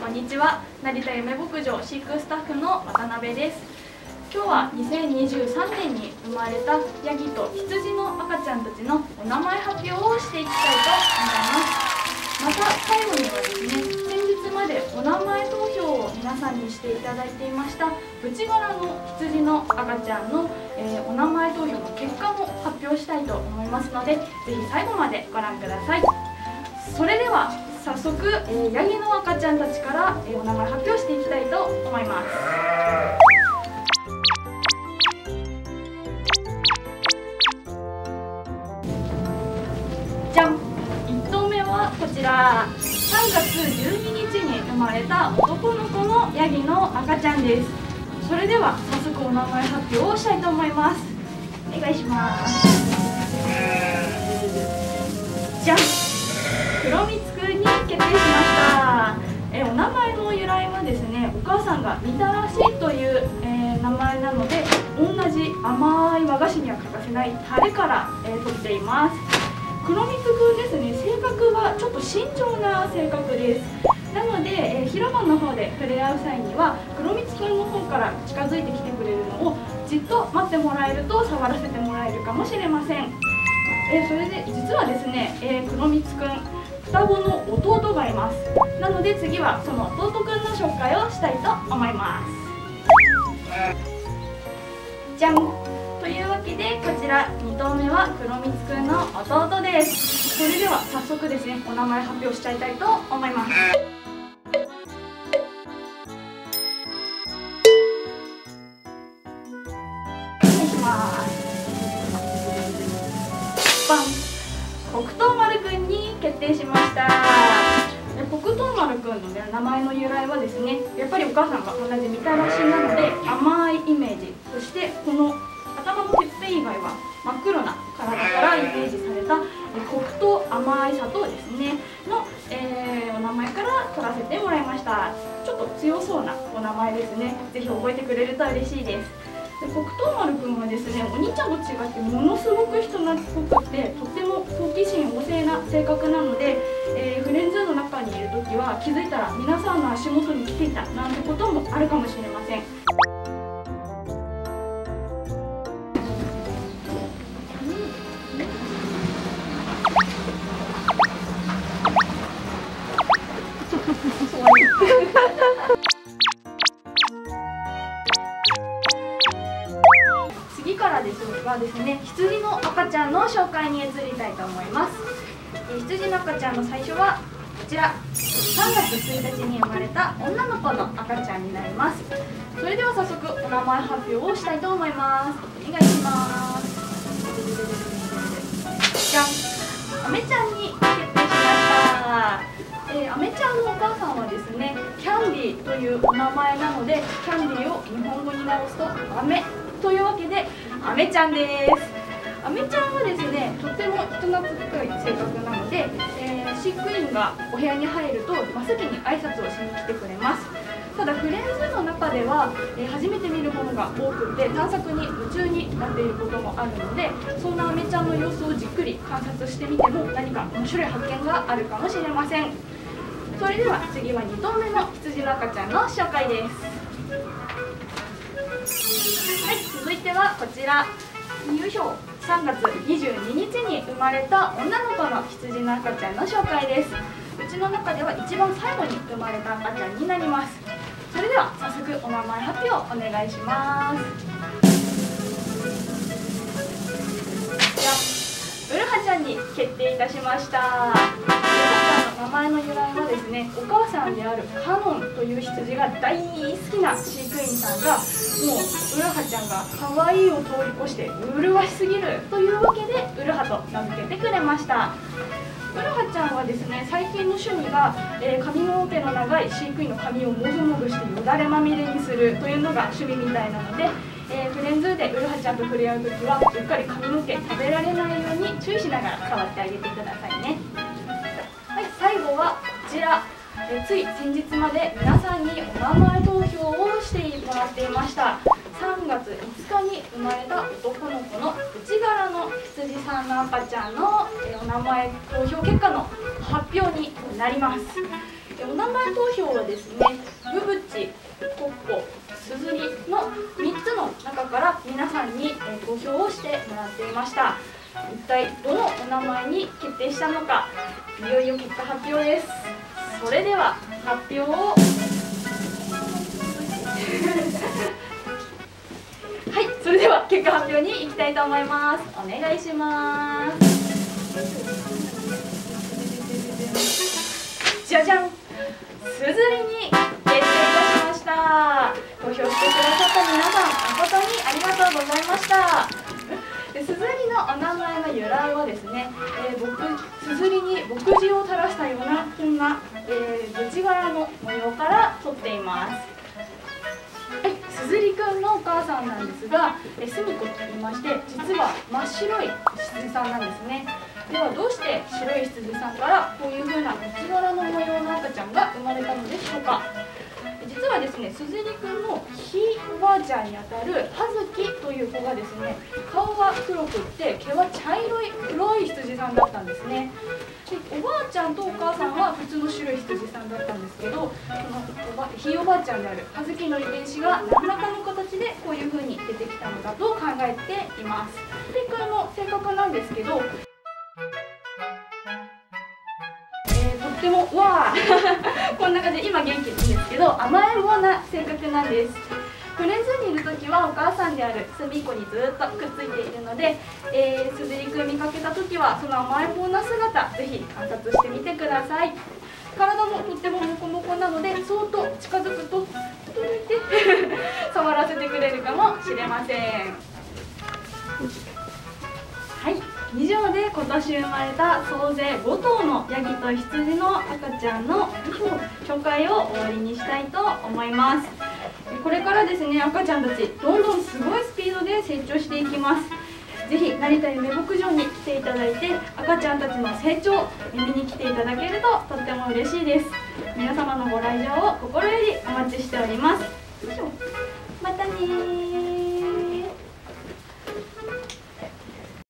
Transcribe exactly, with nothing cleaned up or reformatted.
こんにちは。成田夢牧場飼育スタッフの渡辺です。今日はにせんにじゅうさんねんに生まれたヤギと羊の赤ちゃんたちのお名前発表をしていきたいと思います。また最後にはですね、先日までお名前投票を皆さんにしていただいていました内柄の羊の赤ちゃんの、えー、お名前投票の結果も発表したいと思いますので、ぜひ最後までご覧ください。それでは早速、えー、ヤギの赤ちゃんたちから、えー、お名前発表していきたいと思います。じゃん、いっとうめはこちら、さんがつじゅうににちに生まれた男の子のヤギの赤ちゃんです。それでは早速お名前発表をしたいと思います。お願いします。じゃん、黒蜜くんに決定しました。えお名前の由来はですね、お母さんがみたらしという、えー、名前なので、同じ甘い和菓子には欠かせないタレから、えー、取っています。黒蜜くんですね、性格はちょっと慎重な性格です。なので、えー、広場の方で触れ合う際には黒蜜くんの方から近づいてきてくれるのをじっと待ってもらえると触らせてもらえるかもしれません。えー、それで実はですね、えー、黒蜜くん双子の弟がいます。なので次はその弟くんの紹介をしたいと思います。じゃん、というわけでこちらにとうめは黒蜜くんの弟です。それでは早速ですね、お名前発表しちゃいたいと思います。お願いします。バン、黒糖丸くんに決定しました。黒糖丸くんの、ね、名前の由来はですね、やっぱりお母さんが同じみたらしなので甘いイメージ、そしてこの頭のてっぺん以外は真っ黒な体からイメージされた黒糖甘い砂糖ですねの、えー、お名前から取らせてもらいました。ちょっと強そうなお名前ですね。ぜひ覚えてくれると嬉しいです。で黒糖丸くんはですね、お兄ちゃんと違ってものすごく人懐っこくて、とっても好奇心旺盛な性格なので、えー、フレンズの中にいる時は気づいたら皆さんの足元に来ていたなんてこともあるかもしれません。次からですがですね、羊の赤ちゃんの紹介に移りたいと思います。羊の赤ちゃんの最初はこちら、さんがつついたちに生まれた女の子の赤ちゃんになります。それでは早速お名前発表をしたいと思います。お願いします。じゃん、あめちゃんに決定しました。えー、あめちゃんのお母さんはですね、キャンディーというお名前なので、キャンディーを日本語に直すとあめというわけであめちゃんです。あめちゃんはですね、とても人懐っこい性格なので、えー、飼育員がお部屋に入ると真っ先に挨拶をしに来てくれます。ただフレンズの中では、えー、初めて見るものが多くて探索に夢中になっていることもあるので、そんなあめちゃんの様子をじっくり観察してみても何か面白い発見があるかもしれません。それでは次はにとうめの羊の赤ちゃんの紹介です。はい、続いてはこちら、よいしょ、さんがつにじゅうににちに生まれた女の子の羊の赤ちゃんの紹介です。うちの中では一番最後に生まれた赤ちゃんになります。それでは早速お名前発表お願いします。じゃあ、うるはちゃんに決定いたしました。うるはちゃんの名前の由来はですね、お母さんであるカノンという羊が大好きな飼育員さんが、もううるはちゃんが可愛いを通り越して麗しすぎるというわけでうるはと名付けてくれました。うるはちゃんはですね、最近の趣味が、えー、髪の毛の長い飼育員の髪をもぐもぐしてよだれまみれにするというのが趣味みたいなので、えー、フレンズでうるはちゃんと触れ合うときはうっかり髪の毛食べられないように注意しながら触ってあげてくださいね。はい、最後はこちら、えー、つい先日まで皆さんにお名前投票をしてもらっていました。さんがついつかに生まれた男の子の内柄の羊さんの赤ちゃんの、えー、お名前投票結果の発表になります。 お名前投票はですね、ブブチ、コッコ、スズリのみっつの中から皆さんに投票をしてもらっていました。一体どのお名前に決定したのか、いよいよ結果発表です。それでは発表をはい、それでは結果発表に行きたいと思います。お願いします。じゃじゃん、すずりに決定いたしました。投票してくださった皆さん、誠にありがとうございました。すずりのお名前の由来はですね、えー、僕すずりに墨汁を垂らしたようなこんな、えー、ブチ柄の模様から取っています。すずりくんのお母さんなんですが、えすみこと言いまして、実は真っ白い羊さんなんですね。ではどうして白い羊さんからこういう風なブチ柄の模様の赤ちゃんが生まれたのでしょうか。実はですね、すずりくんのひいおばあちゃんにあたるはずきという子がですね、顔が黒くって毛は茶色い黒い羊さんだったんですね。でおばあちゃんとお母さんは普通の白い羊さんだったんですけど、そのおばひいおばあちゃんであるはずきの遺伝子が何らかの形でこういう風に出てきたのだと考えています。でくんの性格なんですけど、とってもわーこんな感じで今元気なんですけど、甘えん坊な性格なんです。フレンズにいる時はお母さんであるすみっこにずっとくっついているので、えー、すずりくん見かけた時はその甘えん坊な姿ぜひ観察してみてください。体もとってもモコモコなので、そっと近づくとちょっと抜いて触らせてくれるかもしれません。はい、以上で今年生まれた総勢ごとうのヤギと羊の赤ちゃんの紹介を終わりにしたいと思います。これからですね、赤ちゃんたちどんどんすごいスピードで成長していきます。ぜひ成田ゆめ牧場に来ていただいて、赤ちゃんたちの成長を見に来ていただけるととっても嬉しいです。皆様のご来場を心よりお待ちしております。またねー。